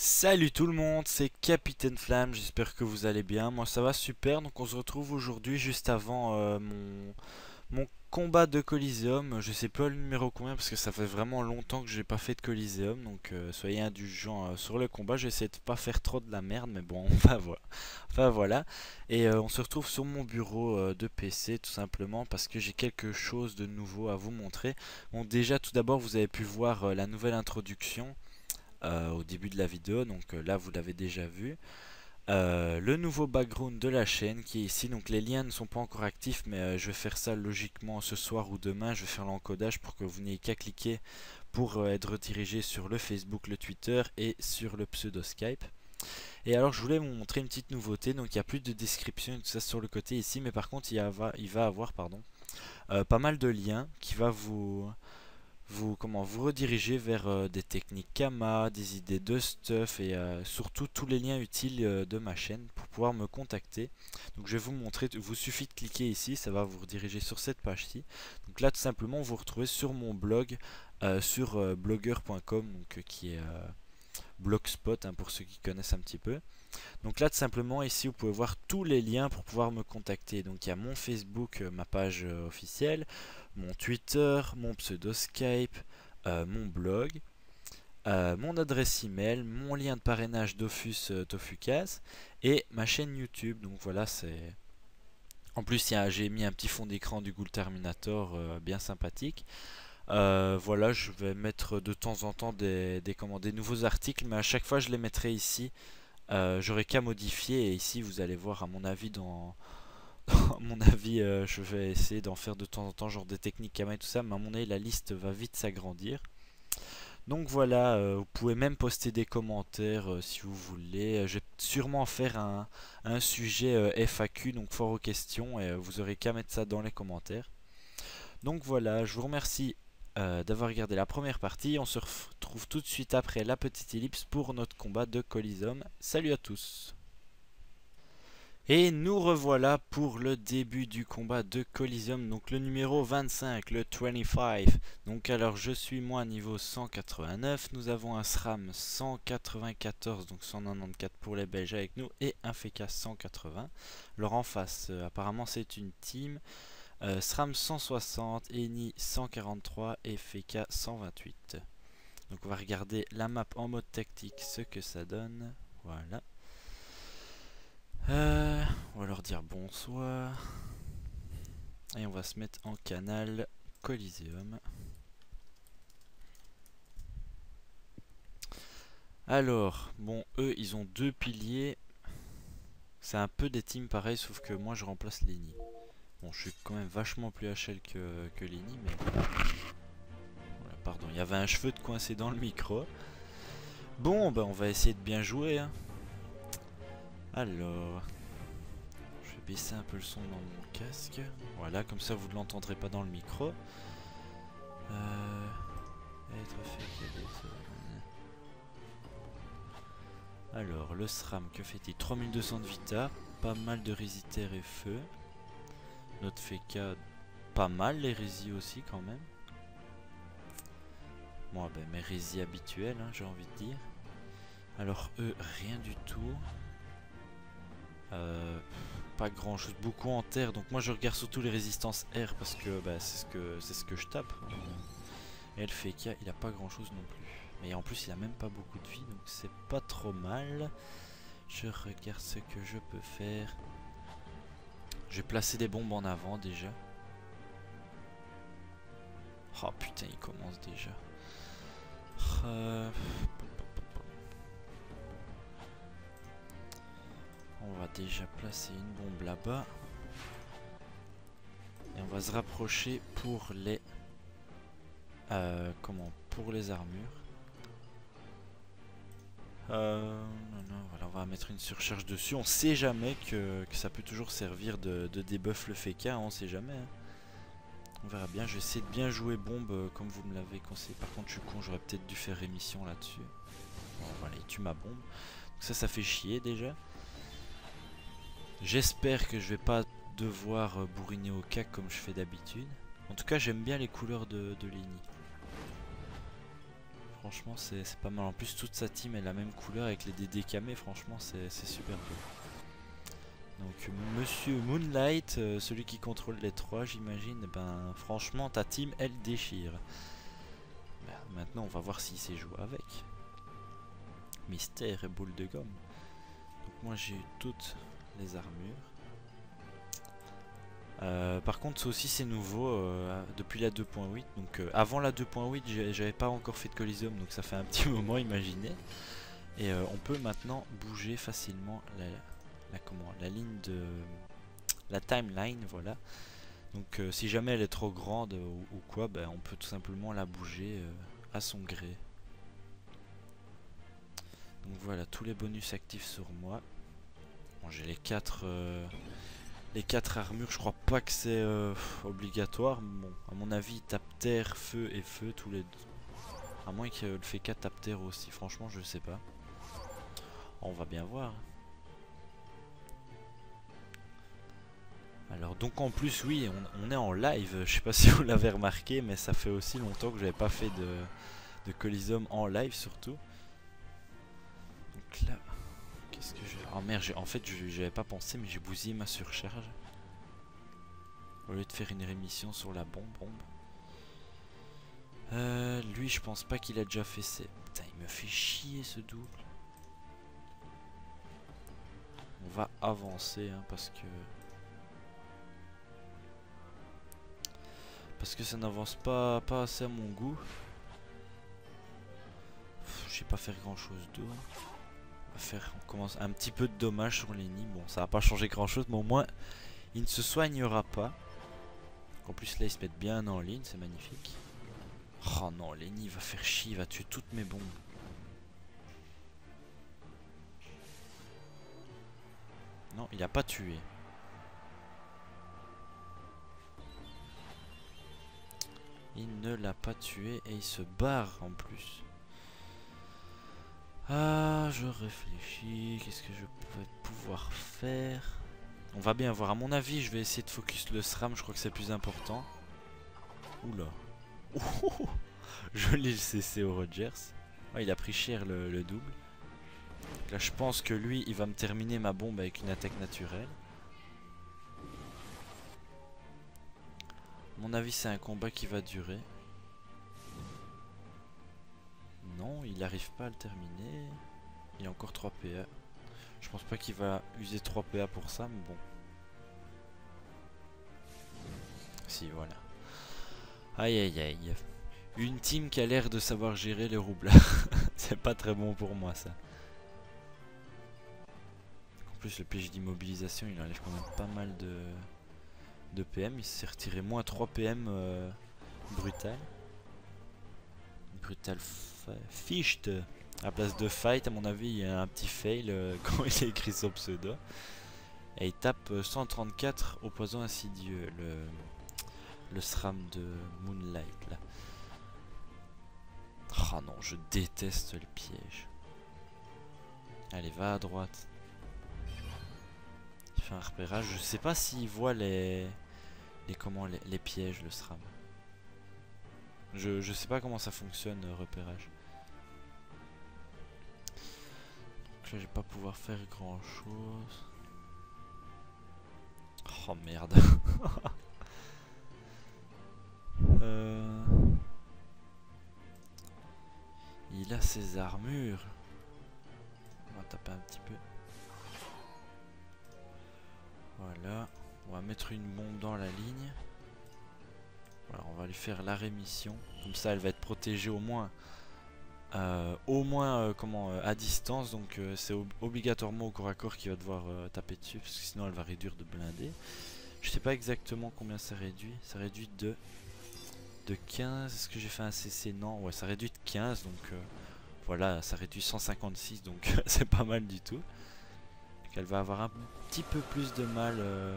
Salut tout le monde, c'est Capitaine Flamme, j'espère que vous allez bien. Moi ça va super, donc on se retrouve aujourd'hui juste avant mon combat de Coliseum. Je sais pas le numéro combien parce que ça fait vraiment longtemps que j'ai pas fait de Coliseum, donc soyez indulgents sur le combat. J'essaie de pas faire trop de la merde, mais bon, on va voir. Enfin voilà, et on se retrouve sur mon bureau de PC tout simplement parce que j'ai quelque chose de nouveau à vous montrer. Bon déjà tout d'abord vous avez pu voir la nouvelle introduction au début de la vidéo, donc là vous l'avez déjà vu. Le nouveau background de la chaîne qui est ici, donc les liens ne sont pas encore actifs, mais je vais faire ça logiquement ce soir ou demain. Je vais faire l'encodage pour que vous n'ayez qu'à cliquer pour être redirigé sur le Facebook, le Twitter et sur le pseudo Skype. Et alors je voulais vous montrer une petite nouveauté, donc il n'y a plus de description et tout ça sur le côté ici, mais par contre il va avoir pas mal de liens qui va vous rediriger vers des techniques Kama, des idées de stuff et surtout tous les liens utiles de ma chaîne pour pouvoir me contacter. Donc je vais vous montrer, il vous suffit de cliquer ici, ça va vous rediriger sur cette page-ci. Donc là tout simplement vous retrouvez sur mon blog sur blogger.com, donc qui est Blogspot pour ceux qui connaissent un petit peu. Donc là tout simplement ici vous pouvez voir tous les liens pour pouvoir me contacter. Donc il y a mon Facebook, ma page officielle, mon Twitter, mon pseudo Skype, mon blog, mon adresse email, mon lien de parrainage Dofus Tofucas et ma chaîne YouTube. Donc voilà, c'est en plus j'ai mis un petit fond d'écran du Ghoul Terminator bien sympathique. Voilà, je vais mettre de temps en temps des nouveaux articles, mais à chaque fois je les mettrai ici. J'aurai qu'à modifier et ici vous allez voir à mon avis à mon avis je vais essayer d'en faire de temps en temps genre des techniques Kama et tout ça, mais à mon avis la liste va vite s'agrandir. Donc voilà, vous pouvez même poster des commentaires si vous voulez. Je vais sûrement faire un sujet FAQ, donc fort aux questions, et vous aurez qu'à mettre ça dans les commentaires. Donc voilà, je vous remercie d'avoir regardé la première partie. On se retrouve tout de suite après la petite ellipse pour notre combat de Coliseum. Salut à tous! Et nous revoilà pour le début du combat de Coliseum, donc le numéro 25, le 25. Donc alors je suis moi niveau 189, nous avons un SRAM 194, donc 194 pour les Belges avec nous, et un FK 180. Alors en face, apparemment c'est une team, SRAM 160, Eni 143 et FK 128. Donc on va regarder la map en mode tactique, ce que ça donne, voilà. On va leur dire bonsoir. Et on va se mettre en canal Coliseum. Alors, bon, eux, ils ont deux piliers. C'est un peu des teams pareils, sauf que moi, je remplace Lenny. Bon, je suis quand même vachement plus HL que Lenny, mais... Voilà, pardon, il y avait un cheveu de coincé dans le micro. Bon, ben, on va essayer de bien jouer, hein. Alors... baisser un peu le son dans mon casque. Voilà, comme ça vous ne l'entendrez pas dans le micro. Alors, le SRAM, que fait-il? 3200 de vita, pas mal de résitaires et feu. Notre FK, pas mal, les résis aussi quand même. Bon, ben mes résis habituels, hein, j'ai envie de dire. Alors eux, rien du tout. Pas grand chose, beaucoup en terre, donc moi je regarde surtout les résistances R parce que bah, c'est ce que je tape. Et le FK il a pas grand chose non plus, mais en plus il a même pas beaucoup de vie, donc c'est pas trop mal. Je regarde ce que je peux faire. Je vais placer des bombes en avant déjà. Oh putain, il commence déjà. On va déjà placer une bombe là-bas. Et on va se rapprocher pour les... pour les armures. Non, voilà, on va mettre une surcharge dessus. On sait jamais que ça peut toujours servir de debuff le FK, hein, on sait jamais. Hein. On verra bien, je vais essayer de bien jouer bombe comme vous me l'avez conseillé. Par contre je suis con, j'aurais peut-être dû faire rémission là-dessus. Bon voilà, il tue ma bombe. Donc ça fait chier déjà. J'espère que je vais pas devoir bourriner au cac comme je fais d'habitude. En tout cas j'aime bien les couleurs de Lenny. Franchement c'est pas mal. En plus toute sa team est la même couleur avec les DD camés. Franchement c'est super beau. Donc Monsieur Moonlight, celui qui contrôle les trois j'imagine. Ben franchement ta team elle déchire. Ben, maintenant on va voir s'il sait jouer avec. Mystère et boule de gomme. Donc moi j'ai eu toutes les armures. Par contre ça aussi c'est nouveau depuis la 2.8. Donc avant la 2.8 j'avais pas encore fait de Coliseum, donc ça fait un petit moment, imaginez. Et on peut maintenant bouger facilement la ligne de la timeline, voilà. Donc si jamais elle est trop grande ou quoi, ben, on peut tout simplement la bouger à son gré. Donc voilà, tous les bonus actifs sur moi. Bon, j'ai les 4 armures, je crois pas que c'est obligatoire. Bon, à mon avis, tape terre, feu et feu tous les deux. À moins que le fait 4 tape terre aussi, franchement, je sais pas. On va bien voir. Alors, donc en plus, oui, on est en live. Je sais pas si vous l'avez remarqué, mais ça fait aussi longtemps que j'avais pas fait de Coliseum en live, surtout. Donc là. Qu'est-ce que je... Oh merde, en fait j'avais pas pensé mais j'ai bousillé ma surcharge. Au lieu de faire une rémission sur la bombe. Lui je pense pas qu'il a déjà fait ses... Putain il me fait chier ce double. On va avancer hein, parce que ça n'avance pas assez à mon goût. Je sais pas faire grand chose d'autre. On commence un petit peu de dommages sur Lenny. Bon, ça va pas changer grand chose, mais au moins il ne se soignera pas. En plus, là, ils se mettent bien en ligne, c'est magnifique. Oh non, Lenny va faire chier, il va tuer toutes mes bombes. Non, il a pas tué. Il ne l'a pas tué et il se barre en plus. Ah, je réfléchis. Qu'est-ce que je pourrais pouvoir faire? On va bien voir. À mon avis, je vais essayer de focus le SRAM. Je crois que c'est le plus important. Oula. Oh, je l'ai CC au Rogers. Oh, il a pris cher le double. Donc là, je pense que lui, il va me terminer ma bombe avec une attaque naturelle. À mon avis, c'est un combat qui va durer. Non, il n'arrive pas à le terminer. Il a encore 3 PA. Je pense pas qu'il va user 3 PA pour ça, mais bon. Si, voilà. Aïe aïe aïe. Une team qui a l'air de savoir gérer les roublards. C'est pas très bon pour moi ça. En plus le piège d'immobilisation il enlève quand même pas mal de PM. Il s'est retiré moins 3 PM brutal. Brutal ficht. À la place de fight à mon avis il y a un petit fail quand il a écrit son pseudo. Et il tape 134 au poison insidieux. Le SRAM de Moonlight là. Oh non, je déteste les pièges. Allez, va à droite. Il fait un repérage. Je sais pas s'il voit les pièges, le SRAM. Je sais pas comment ça fonctionne, repérage. Donc là, je vais pas pouvoir faire grand chose. Oh merde. Il a ses armures. On va taper un petit peu. Voilà. On va mettre une bombe dans la ligne. Voilà, on va lui faire la rémission. Comme ça, elle va être protégée au moins. À distance. Donc c'est obligatoirement au corps à corps qu'il va devoir taper dessus. Parce que sinon, elle va réduire de blindé. Je sais pas exactement combien ça réduit. Ça réduit de 15. Est-ce que j'ai fait un CC? Non. Ouais, ça réduit de 15. Donc voilà, ça réduit 156. Donc c'est pas mal du tout. Donc, elle va avoir un petit peu plus de mal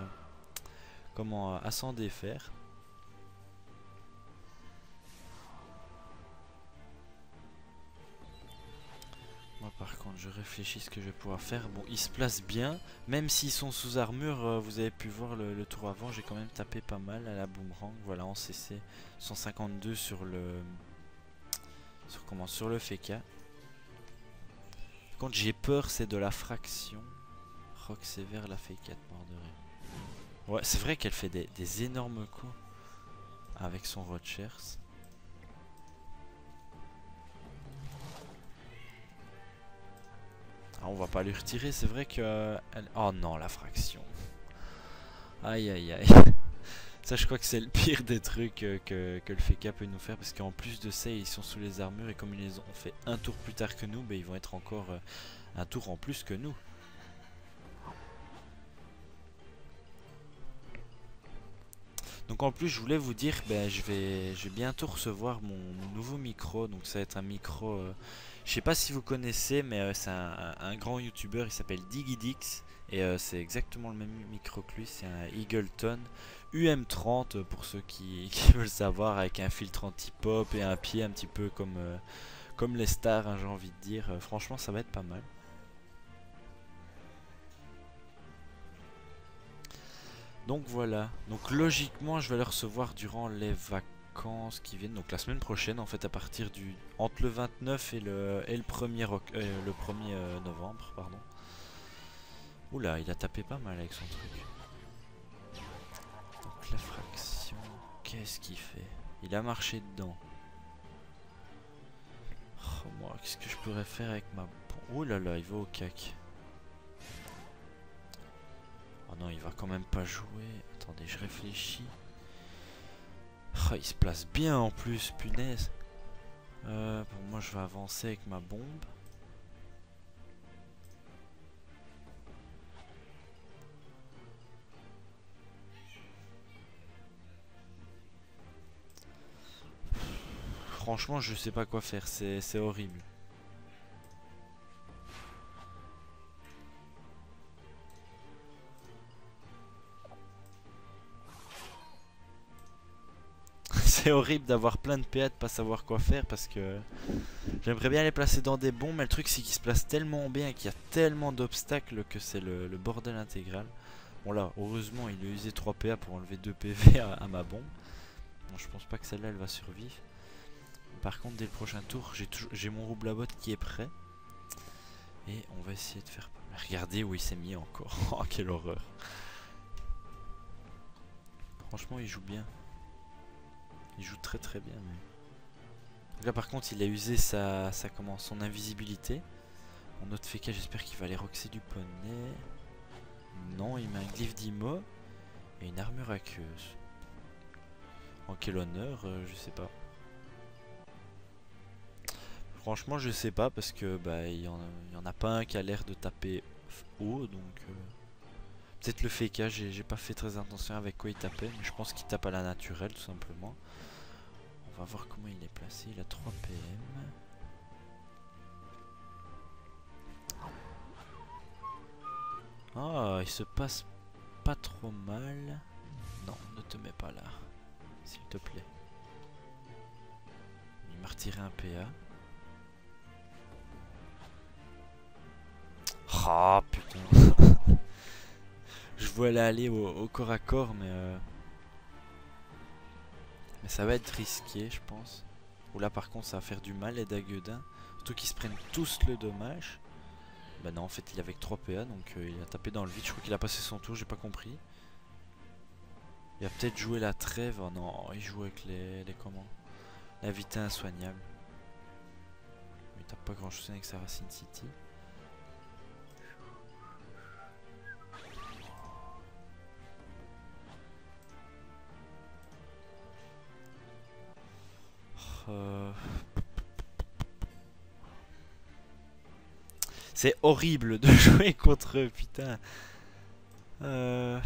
à s'en défaire. Moi par contre je réfléchis ce que je vais pouvoir faire. Bon, ils se placent bien. Même s'ils sont sous armure, vous avez pu voir le tour avant, j'ai quand même tapé pas mal à la boomerang. Voilà, en CC 152 sur On recommence sur le Feka. Par contre j'ai peur c'est de la fraction. Rock sévère la fait 4 morts de rire. Ouais c'est vrai qu'elle fait des énormes coups. Avec son Rogers. Ah, on va pas lui retirer, c'est vrai que... Oh non la fraction. Aïe aïe aïe. Ça je crois que c'est le pire des trucs que le Feka peut nous faire. Parce qu'en plus de ça ils sont sous les armures. Et comme ils les ont fait un tour plus tard que nous, bah, ils vont être encore un tour en plus que nous. Donc en plus je voulais vous dire, ben, je vais bientôt recevoir mon nouveau micro. Donc ça va être un micro, je sais pas si vous connaissez, mais c'est un grand youtubeur, il s'appelle DiggyDix. Et c'est exactement le même micro que lui, c'est un Eagleton UM30 pour ceux qui veulent savoir, avec un filtre anti-pop et un pied un petit peu comme les stars, hein, j'ai envie de dire. Franchement ça va être pas mal. Donc voilà, donc logiquement je vais le recevoir durant les vacances qui viennent, donc la semaine prochaine en fait, à partir du entre le 29 et le 1er novembre, pardon. Oula, il a tapé pas mal avec son truc. Donc la fraction, qu'est-ce qu'il fait? Il a marché dedans. Oh, moi, qu'est-ce que je pourrais faire avec ma... Oh là là, il va au cac. Oh non, il va quand même pas jouer. Attendez, je réfléchis. Oh, il se place bien en plus, punaise. Bon, moi, je vais avancer avec ma bombe. Franchement, je sais pas quoi faire. C'est horrible. C'est horrible d'avoir plein de PA de pas savoir quoi faire parce que j'aimerais bien les placer dans des bombes, mais le truc c'est qu'ils se placent tellement bien et qu'il y a tellement d'obstacles que c'est le bordel intégral. Bon là, heureusement il a usé 3 PA pour enlever 2 PV à ma bombe. Bon, je pense pas que celle-là elle va survivre. Par contre dès le prochain tour j'ai mon rouble à botte qui est prêt. Et on va essayer de faire... Regardez où il s'est mis encore. Oh quelle horreur. Franchement il joue bien. Il joue très très bien. Mais... Là par contre il a usé son invisibilité. Mon autre Feka, j'espère qu'il va aller roxer du poney. Non, il met un glyphe d'Imo et une armure aqueuse. En quel honneur, je sais pas. Franchement je sais pas parce que bah il y en a pas un qui a l'air de taper haut, donc peut-être le Feka, j'ai pas fait très attention avec quoi il tapait, mais je pense qu'il tape à la naturelle tout simplement. On va voir comment il est placé, il a 3 PM. Ah, il se passe pas trop mal. Non, ne te mets pas là, s'il te plaît. Il m'a retiré un PA. Ah putain. Je voulais aller au corps à corps, mais ça va être risqué, je pense. Ou là, par contre, ça va faire du mal, les Daguedins. Surtout qu'ils se prennent tous le dommage. Bah non, en fait, il avait que 3 PA, donc il a tapé dans le vide. Je crois qu'il a passé son tour, j'ai pas compris. Il a peut-être joué la trêve. Oh non, il joue avec les comment? La vitesse insoignable. Il tape pas grand chose avec sa Racine City. C'est horrible de jouer contre eux, putain. Mettre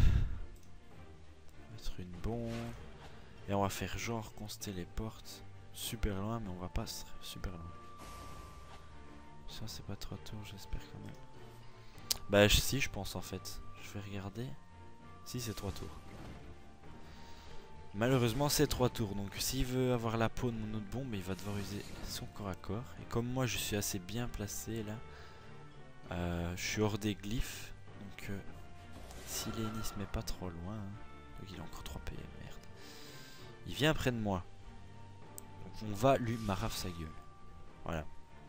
une bombe. Et on va faire genre qu'on se téléporte super loin, mais on va pas super loin. Ça c'est pas 3 tours, j'espère quand même. Bah si, je pense en fait. Je vais regarder. Si, c'est 3 tours. Malheureusement c'est 3 tours, donc s'il veut avoir la peau de mon autre bombe, il va devoir user son corps à corps. Et comme moi je suis assez bien placé là, je suis hors des glyphes, donc si Lenny se met pas trop loin, hein, donc il a encore 3 PM, merde. Il vient près de moi, donc on va lui marave sa gueule. Voilà.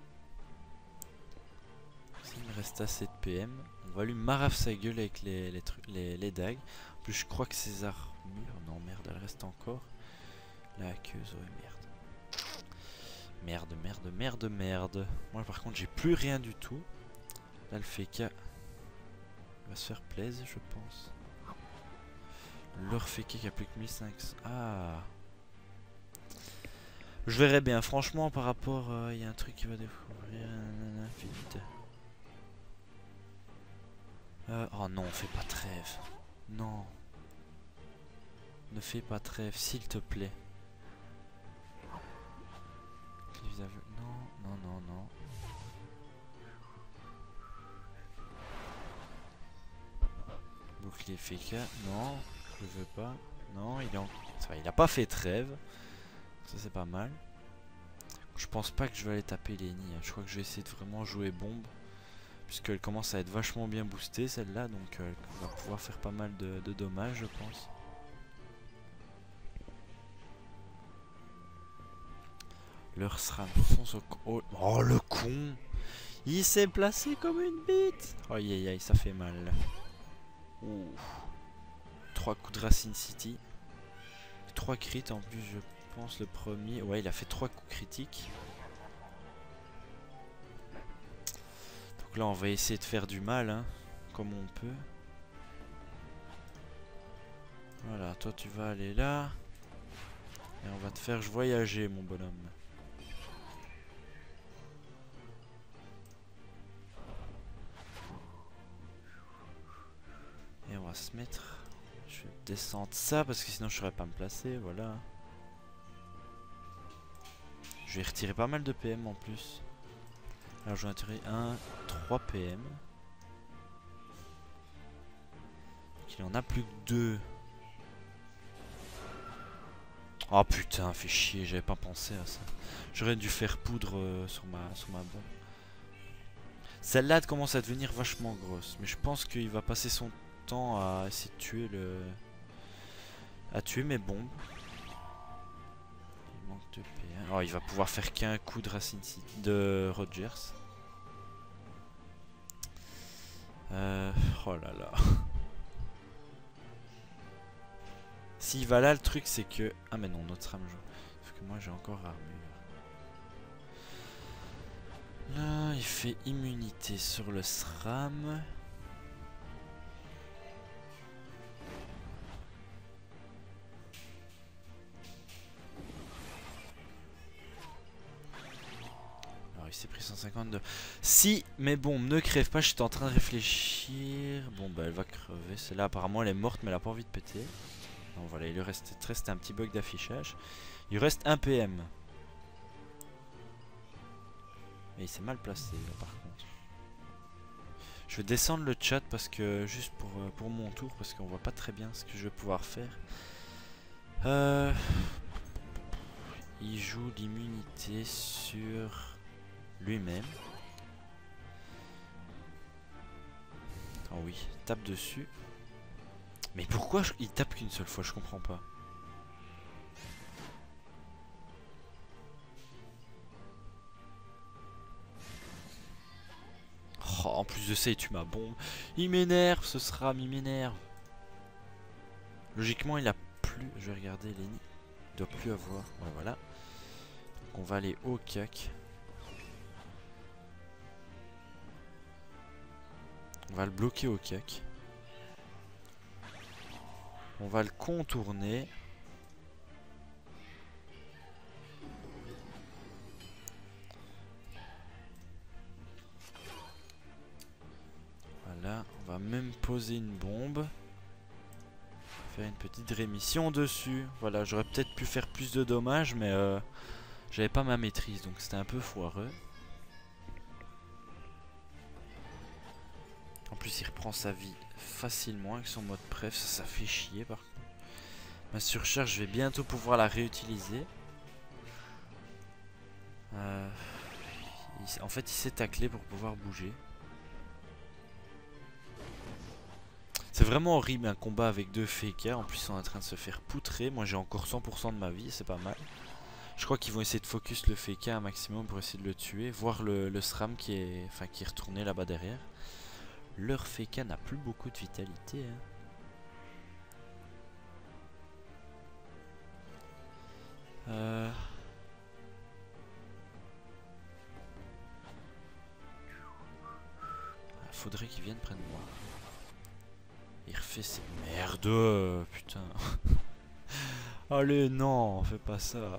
Il me reste assez de PM. On va lui marave sa gueule avec les dagues. En plus, je crois que ses armures. Non, merde, elle reste encore. La hackeuse, ouais, merde. Merde, merde, merde, merde. Moi, par contre, j'ai plus rien du tout. Là, le FK va se faire plaisir, je pense. Leur FK qui a plus que 1500. Ah. Je verrai bien. Franchement, par rapport. Il y a un truc qui va découvrir. Vite. Oh non, fais pas trêve. Non. Ne fais pas trêve, s'il te plaît. Non, non, non, non. Bouclier FK, non, je veux pas. Non, il est en... il a pas fait trêve. Ça c'est pas mal. Je pense pas que je vais aller taper Lenny. Je crois que je vais essayer de vraiment jouer bombe. Puisqu'elle commence à être vachement bien boostée celle-là. Donc elle va pouvoir faire pas mal de dommages je pense. Leur SRAM fonce au... Oh le con! Il s'est placé comme une bite! Aïe aïe aïe, ça fait mal. Ouh. 3 coups de Racine City. 3 crits en plus je pense le premier. Ouais, il a fait 3 coups critiques. Donc là on va essayer de faire du mal hein, comme on peut. Voilà, toi tu vas aller là. Et on va te faire voyager mon bonhomme. Et on va se mettre... Je vais descendre ça parce que sinon je ne saurais pas me placer, voilà. Je vais retirer pas mal de PM en plus. Alors je vais en tirer 1, 3 PM. Donc il en a plus que 2. Oh putain, fait chier, j'avais pas pensé à ça. J'aurais dû faire poudre sur ma bombe. Celle-là commence à devenir vachement grosse. Mais je pense qu'il va passer son temps à essayer de tuer à tuer mes bombes. Il manque de P1. Oh, il va pouvoir faire qu'un coup de Racine City de Rogers. Oh là là. S'il va là, le truc c'est que... Ah mais non, notre SRAM joue. Parce que moi j'ai encore armure. Là, il fait immunité sur le SRAM. Alors il s'est pris 152. Si mes bombes ne crèvent pas, j'étais en train de réfléchir. Bon bah elle va crever. Celle-là apparemment elle est morte mais elle a pas envie de péter. Donc voilà, il lui reste un petit bug d'affichage. Il reste un PM. Et il s'est mal placé là par contre. Je vais descendre le chat parce que juste pour mon tour parce qu'on voit pas très bien ce que je vais pouvoir faire. Il joue l'immunité sur lui-même. Oh oui, tape dessus. Mais pourquoi il tape qu'une seule fois, je comprends pas. Oh, en plus de ça, il tue ma bombe. Il m'énerve, ce SRAM, il m'énerve. Logiquement, il a plus... Je vais regarder, Lenny. Il doit plus avoir... Ouais, voilà. Donc on va aller au cac. On va le bloquer au cac. On va le contourner. Voilà, on va même poser une bombe. Faire une petite rémission dessus. Voilà, j'aurais peut-être pu faire plus de dommages, mais j'avais pas ma maîtrise, donc c'était un peu foireux. En plus, il reprend sa vie facilement avec son mode préf, ça fait chier par contre. Ma surcharge, je vais bientôt pouvoir la réutiliser. En fait, il s'est taclé pour pouvoir bouger. C'est vraiment horrible un combat avec deux FK. En plus, ils sont en train de se faire poutrer. Moi, j'ai encore 100% de ma vie, c'est pas mal. Je crois qu'ils vont essayer de focus le FK un maximum pour essayer de le tuer. Voir le SRAM qui est, enfin, qui est retourné là-bas derrière. Leur FK n'a plus beaucoup de vitalité. Hein. Faudrait qu'il vienne près de moi. Il refait ses merdes, putain. Allez, non, fais pas ça.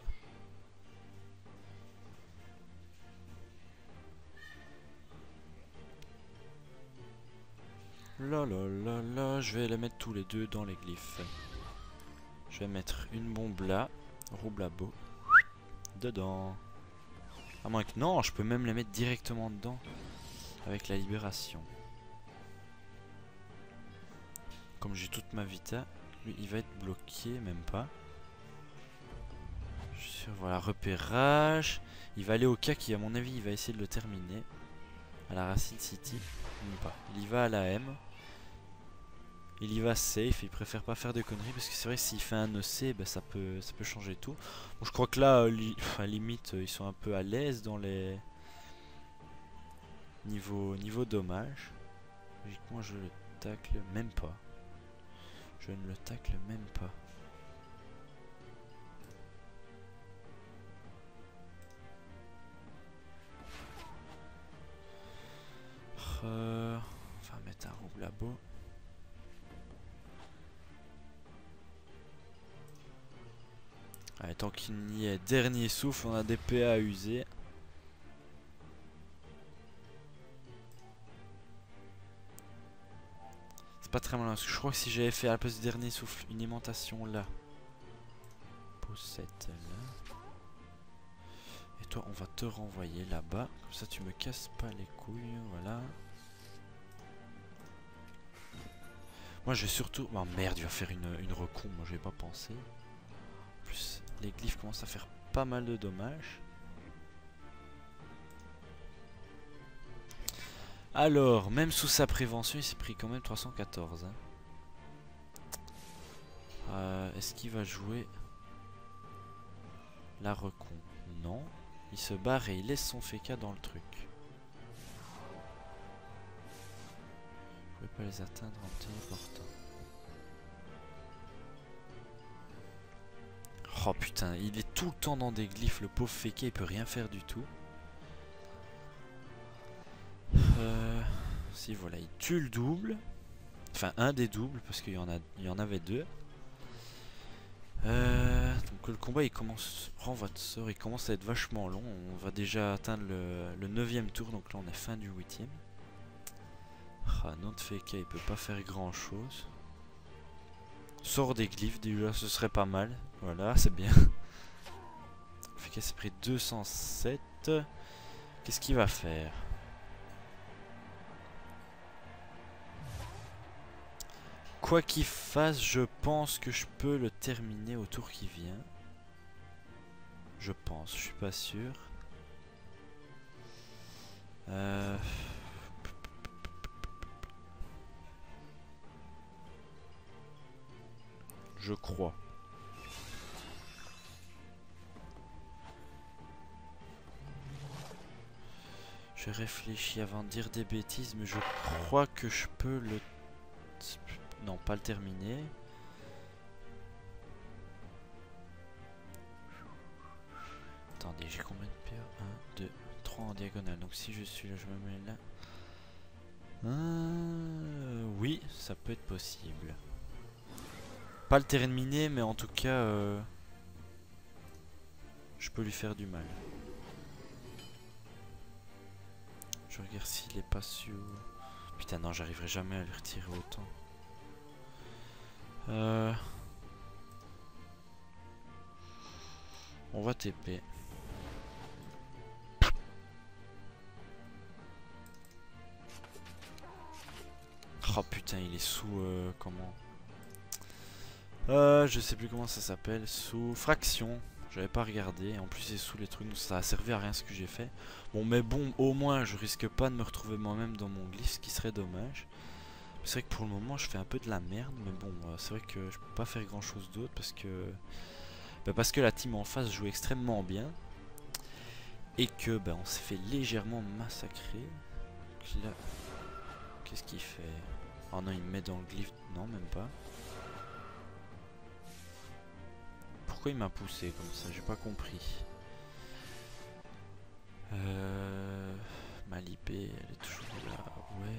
Là là là là, je vais les mettre tous les deux dans les glyphes. Je vais mettre une bombe là, roublabo, dedans. À moins que non, je peux même les mettre directement dedans avec la libération. Comme j'ai toute ma vita, lui il va être bloqué, même pas. Je suis sûr, voilà, repérage. Il va aller au cas qui, à mon avis, il va essayer de le terminer. À la Racine City, même pas. Il y va à la M. Il y va safe, il préfère pas faire de conneries parce que c'est vrai que s'il fait un EC, bah, ça peut changer tout. Bon, je crois que là, à limite, ils sont un peu à l'aise dans les niveau dommage. Logiquement, je le tacle même pas. Je ne le tacle même pas. On va mettre un rouble labo. Allez, tant qu'il n'y est, dernier souffle, on a des PA à user. C'est pas très malin, parce que je crois que si j'avais fait à la place du dernier souffle une aimantation là. Poussette là. Et toi, on va te renvoyer là-bas. Comme ça, tu me casses pas les couilles, voilà. Moi, je vais surtout... Oh merde, il va faire une recon, moi je vais pas penser. En plus, les glyphes commencent à faire pas mal de dommages. Alors, même sous sa prévention, il s'est pris quand même 314. Hein. Est-ce qu'il va jouer la recon? Non. Il se barre et il laisse son FK dans le truc. Je ne pouvez pas les atteindre en téléportant. Oh putain, il est tout le temps dans des glyphes, le pauvre FK, il peut rien faire du tout. Si voilà, il tue le double. Enfin, un des doubles, parce qu'il y en avait deux. Donc le combat il commence, il commence à être vachement long. On va déjà atteindre le 9ème tour, donc là on est fin du 8ème. Ah, notre FK il peut pas faire grand chose. Sort des glyphes déjà, ce serait pas mal. Voilà, c'est bien. Le FK s'est pris 207. Qu'est-ce qu'il va faire? Quoi qu'il fasse, je pense que je peux le terminer au tour qui vient. Je pense, je suis pas sûr. Je crois. Je réfléchis avant de dire des bêtises, mais je crois que je peux le... Non, pas le terminer. Attendez, j'ai combien de PA? 1, 2, 3 en diagonale. Donc si je suis là, je me mets là. Oui, ça peut être possible. Pas le terminer, mais en tout cas, je peux lui faire du mal. Je regarde s'il est pas sur... Putain, non, j'arriverai jamais à lui retirer autant. On va TP. Oh putain, il est sous... comment? Je sais plus comment ça s'appelle. Sous fraction. J'avais pas regardé. En plus, c'est sous les trucs. Ça a servi à rien ce que j'ai fait. Bon, mais bon, au moins, je risque pas de me retrouver moi-même dans mon glyphe, ce qui serait dommage. C'est vrai que pour le moment, je fais un peu de la merde. Mais bon, c'est vrai que je peux pas faire grand chose d'autre parce que Bah parce que la team en face joue extrêmement bien. Et que bah, on s'est fait légèrement massacrer. Donc là, qu'est-ce qu'il fait? Oh non, il me met dans le glyphe. Non, même pas. Pourquoi il m'a poussé comme ça? J'ai pas compris. Malipé, elle est toujours là. Ouais.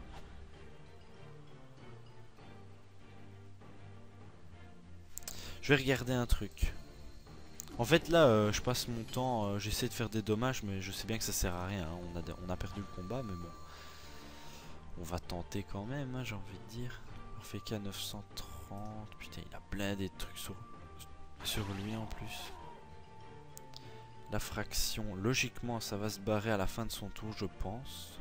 Je vais regarder un truc. En fait là je passe mon temps, j'essaie de faire des dommages mais je sais bien que ça sert à rien, hein. On a perdu le combat mais bon. On va tenter quand même, hein, j'ai envie de dire. On fait qu'à 930, putain il a blindé de trucs sur lui en plus. La fraction, logiquement ça va se barrer à la fin de son tour je pense.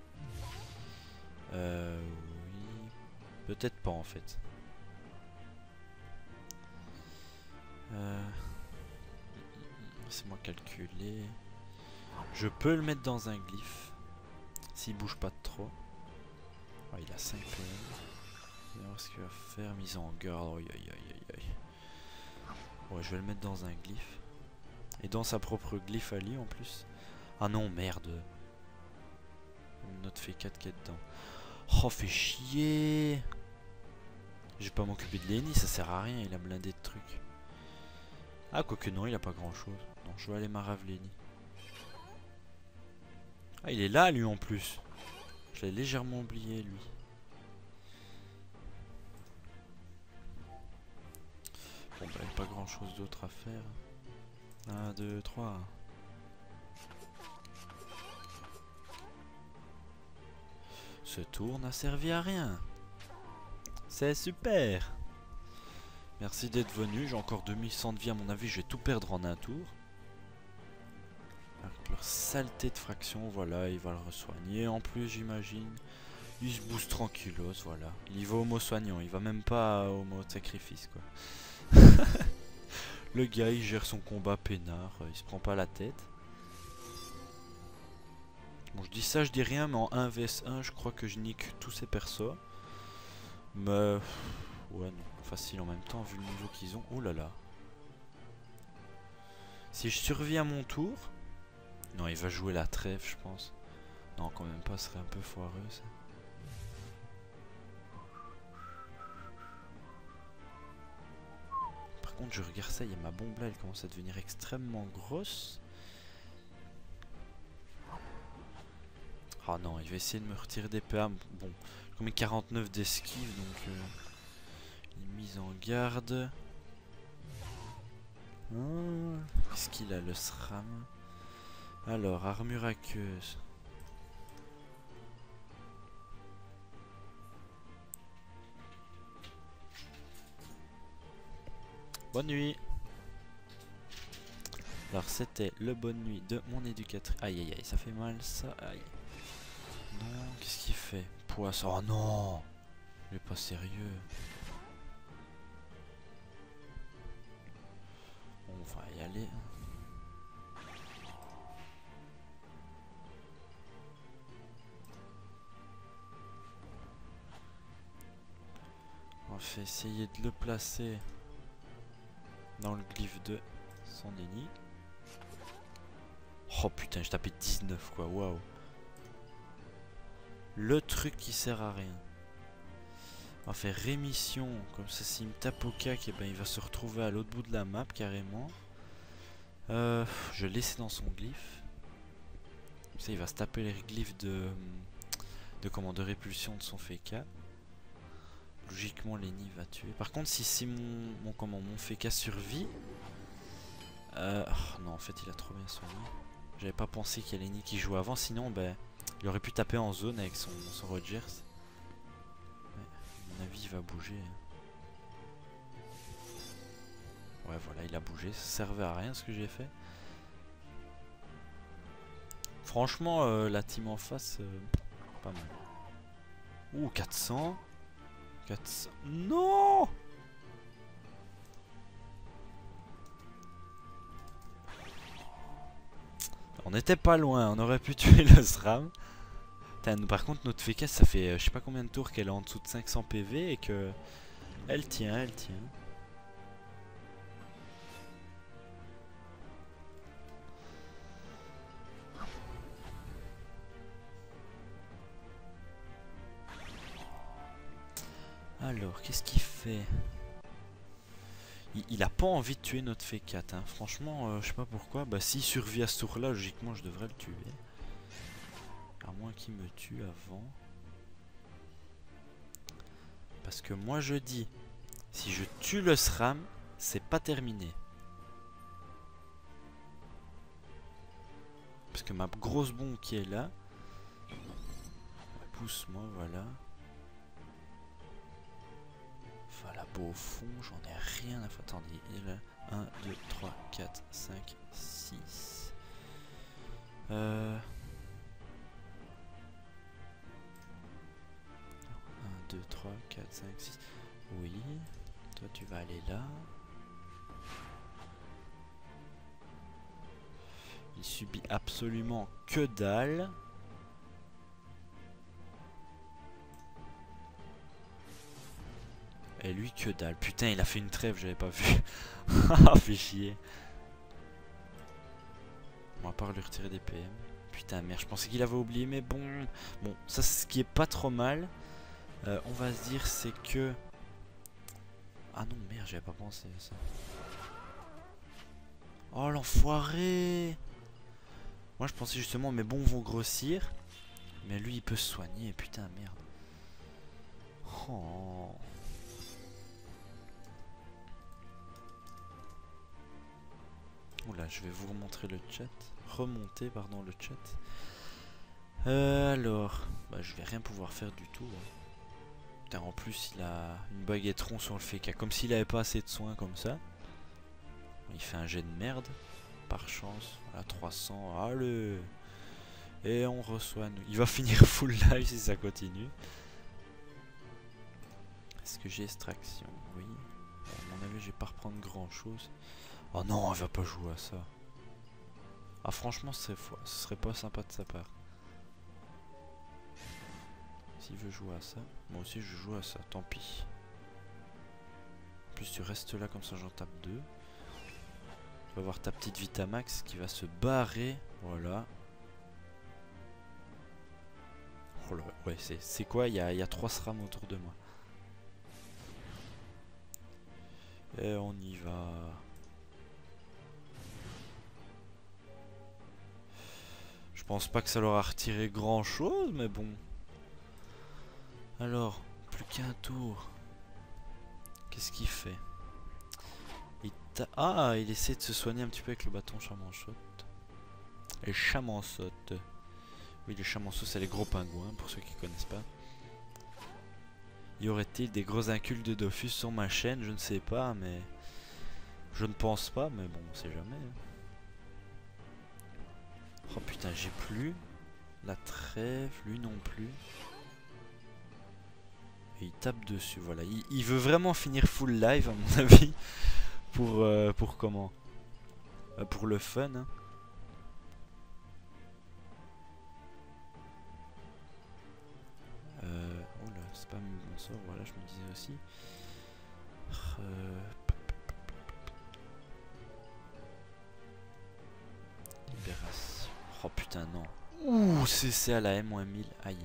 Oui, peut-être pas en fait. Laissez-moi calculer. Je peux le mettre dans un glyphe. S'il bouge pas de trop. Oh, il a 5 PM. On va voir ce qu'il va faire. Mise en garde. Aïe aïe aïe aïe aïe. Ouais, je vais le mettre dans un glyphe. Et dans sa propre glyphe à lui en plus. Ah non, merde. Notre fait 4 qui est dedans. Oh, fait chier. Je vais pas m'occuper de Lenny, ça sert à rien. Il a blindé de trucs. Ah, quoique non, il a pas grand chose. Non, je vais aller marave Lenny. Ah, il est là lui en plus. Je l'ai légèrement oublié lui. Bon bah il n'y a pas grand chose d'autre à faire. 1, 2, 3. Ce tour n'a servi à rien. C'est super. Merci d'être venu. J'ai encore 2100 de vie à mon avis. Je vais tout perdre en un tour. Avec leur saleté de fraction. Voilà, il va le resoigner. En plus j'imagine. Il se booste tranquillos. Voilà. Il va au mot soignant. Il va même pas au mot de sacrifice quoi. Le gars il gère son combat peinard. Il se prend pas la tête. Bon je dis ça je dis rien. Mais en 1 vs 1 je crois que je nique tous ces persos. Mais... ouais non. Facile en même temps vu le niveau qu'ils ont. Oh là là. Si je survis à mon tour. Non il va jouer la trêve je pense. Non quand même pas, ce serait un peu foireux ça. Par contre je regarde ça, il y a ma bombe là, elle commence à devenir extrêmement grosse. Ah non, il va essayer de me retirer des PA. Bon, j'ai mis 49 d'esquive donc... mise en garde. Qu'est-ce qu'il a le SRAM? Alors, armure aqueuse. Bonne nuit. Alors c'était le bonne nuit de mon éducatrice. Aïe aïe aïe, ça fait mal ça. Aïe. Non, qu'est-ce qu'il fait? Poisson. Oh non, il est pas sérieux. On va y aller. On va essayer de le placer dans le glyphe de son ennemi. Oh putain, j'ai tapé 19 quoi, waouh. Le truc qui sert à rien. On va faire rémission, comme ça s'il me tape au cac, et ben il va se retrouver à l'autre bout de la map carrément. Je vais le laisser dans son glyphe. Comme ça il va se taper les glyphes de répulsion de son FK. Logiquement Lenny va tuer. Par contre si mon FK survit. Oh, non en fait il a trop bien soigné. J'avais pas pensé qu'il y a Lenny qui jouait avant, sinon ben il aurait pu taper en zone avec son Rogers. Ouais, à mon avis il va bouger. Ouais voilà il a bougé, ça servait à rien ce que j'ai fait. Franchement la team en face pas mal. Ouh 400. 400. Non. On était pas loin, on aurait pu tuer le SRAM. Par contre notre FK ça fait je sais pas combien de tours qu'elle est en dessous de 500 PV et que elle tient, elle tient. Alors, qu'est-ce qu'il fait? Il a pas envie de tuer notre F4, hein. Franchement, je sais pas pourquoi. Bah, s'il survit à ce tour-là, logiquement, je devrais le tuer. À moins qu'il me tue avant. Parce que moi, je dis, si je tue le SRAM, c'est pas terminé. Parce que ma grosse bombe qui est là... Pousse-moi, voilà. Voilà, beau au fond, j'en ai rien à faire. Attendez, il est là. 1, 2, 3, 4, 5, 6. 1, 2, 3, 4, 5, 6. Oui. Toi, tu vas aller là. Il subit absolument que dalle. Et lui, que dalle. Putain, il a fait une trêve, j'avais pas vu. Ah, fait chier. On va pas lui retirer des PM. Putain, merde, je pensais qu'il avait oublié, mais bon. Bon, ça, ce qui est pas trop mal. On va se dire, c'est que... Ah non, merde, j'avais pas pensé à ça. Oh, l'enfoiré! Moi, je pensais justement, mes bombes vont grossir. Mais lui, il peut se soigner. Putain, merde. Oh... Oula, je vais vous remontrer le chat. Remonter, pardon, le chat. Alors, bah, je vais rien pouvoir faire du tout. Hein. Putain, en plus, il a une baguetteron sur le FK. Comme s'il avait pas assez de soins comme ça. Il fait un jet de merde. Par chance. Voilà, 300. Allez. Et on reçoit. Il va finir full live si ça continue. Est-ce que j'ai extraction? Oui. À mon avis, je vais pas reprendre grand chose. Oh non, elle va pas jouer à ça. Ah franchement, ce serait pas sympa de sa part. S'il veut jouer à ça, moi aussi je joue à ça, tant pis. En plus tu restes là comme ça j'en tape 2. Tu vas voir ta petite Vitamax qui va se barrer. Voilà. Oh là, ouais, c'est quoi? Il y a 3 SRAM autour de moi. Et on y va. Je pense pas que ça leur a retiré grand chose, mais bon. Alors, plus qu'un tour. Qu'est-ce qu'il fait? il essaie de se soigner un petit peu avec le bâton chamançotte. Et chamançotte. Oui, les chamançots, c'est les gros pingouins, pour ceux qui connaissent pas. Y aurait-il des gros incultes de Dofus sur ma chaîne? Je ne sais pas, mais... Je ne pense pas, mais bon, on sait jamais. Oh putain, j'ai plus la trêve, lui non plus. Et il tape dessus, voilà. Il veut vraiment finir full live, à mon avis. Pour comment? Pour le fun, hein. Oh là, c'est pas mon sort, voilà, je me disais aussi. Libération. Oh putain, non. Ouh, c'est à la M-1000. Aïe.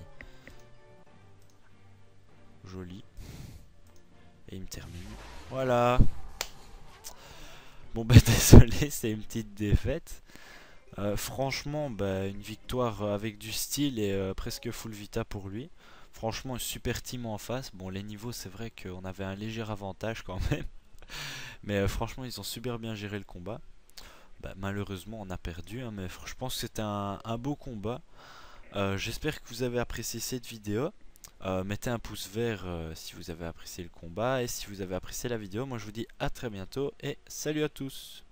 Joli. Et il me termine. Voilà. Bon bah désolé, c'est une petite défaite. Franchement, bah, une victoire avec du style et presque full vita pour lui. Franchement, une super team en face. Bon, les niveaux, c'est vrai qu'on avait un léger avantage quand même. Mais franchement, ils ont super bien géré le combat. Bah, malheureusement, on a perdu, hein, mais je pense que c'était un beau combat. J'espère que vous avez apprécié cette vidéo. Mettez un pouce vert si vous avez apprécié le combat. Et si vous avez apprécié la vidéo, moi je vous dis à très bientôt et salut à tous.